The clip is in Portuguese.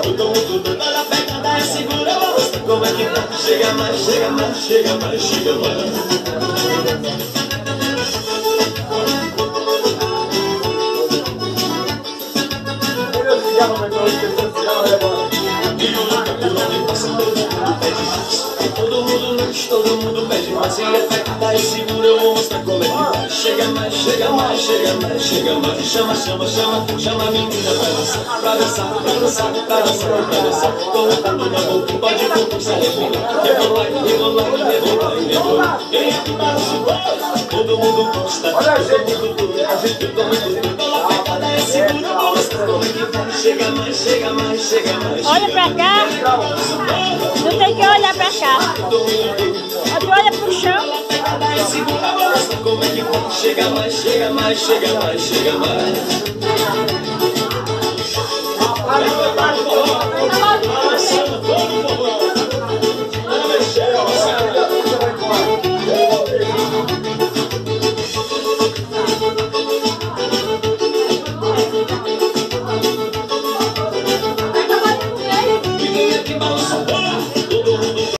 Todo mundo doido, olha a pegada, é segura, mostra como é que tá. Chega mais, chega mais, chega mais, chega mais. Todo mundo pede mais. E a pegada é segura, eu vou mostrar como é que tá. Chega mais, chega mais, chega mais, chega mais. Chama, chama, chama, chama a menina pra dançar. Pra dançar, pra dançar, pra dançar, pra dançar. Todo mundo na boca, pode compulsar, rebolar. Rebolar, rebolar, rebolar, rebolar. Quem é que dança? Todo mundo gosta. Olha a gente, a gente todo mundo. Toda a pegada é segura, eu vou mostrar como é que tá. Chega mais, chega mais, chega mais. Olha pra cá. Não tem que olhar pra cá. Tu olha pro chão. Como é que vai? Chega mais, chega mais, chega mais, chega mais.